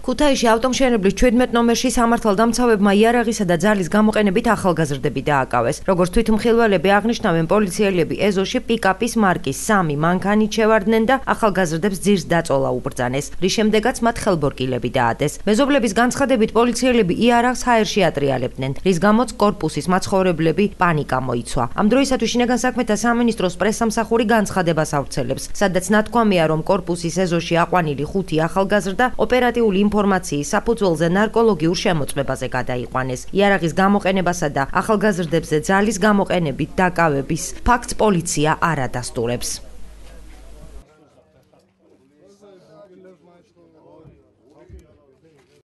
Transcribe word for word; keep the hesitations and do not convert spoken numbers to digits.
ქუთაისში ავტომშენებლის ჩვიდმეტ ნომერში სამართალდამცავებმა იარაღისა და ძალის გამოყენებით ახალგაზრდები დააკავეს. Როგორც თვითმხილველები აღნიშნავენ, პოლიციელები ეზოში პიკაპის მარკის სამი მანქანით შევარდნენ და ახალგაზრდებს ძირს დაწოლა უბრძანეს, რის შემდეგაც მათ ხელბორკილები დაადეს. მეზობლების განცხადებით, პოლიციელები იარაღს ჰაერში ატრიალებდნენ, რის გამოც კორპუსის მაცხოვრებლები პანიკა მოიცვა. Ამ დროისათვის შინაგან საქმეთა სამინისტროს პრესსამსახური განცხადებას ავრცელებს, სადაც ნათქვამია, რომ კორპუსის ეზოში აყვანილი ხუთი ახალგაზრდა ოპერატიული ინფორმაციის საფუძველზე ნარკოლოგიურ შემოწმებაზე გადაიყვანეს. იარაღის გამოყენებასა და ახალგაზრდებზე ძალის გამოყენებით დაკავების ფაქტს პოლიცია არ ადასტურებს.